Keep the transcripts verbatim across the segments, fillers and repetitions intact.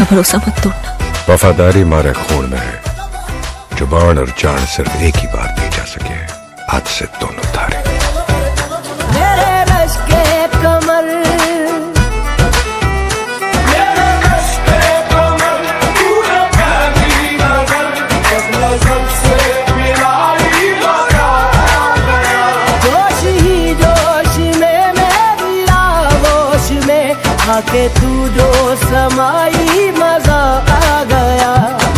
भरोसा मत तोड़ना। वफादारी हमारे खून में है। जुबान और जान सिर्फ एक ही बार दी जा सके। आज से दोनों धारे। मेरे रश के कमर, मेरे रश के कमर, पूरा फैली नजर, जब नजर से मिलाई मजा आ गया। जोश ही जोश में मेरी आगोश में आके तू जो समाई मजा आ गया।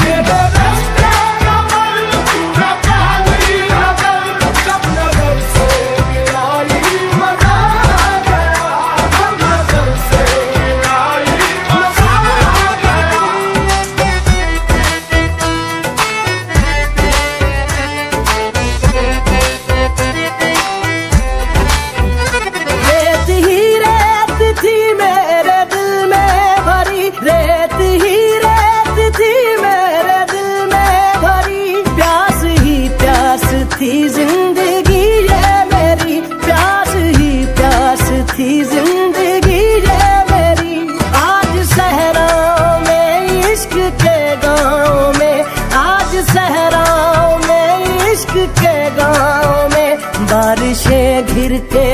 रेत ही रेत थी मेरे दिल में भरी, प्यास ही प्यास थी जिंदगी ये मेरी, प्यास ही प्यास थी जिंदगी ये मेरी। आज सहराओं में इश्क के गाँव में, आज सहराओं में इश्क के गाँव में, बारिशें घिर के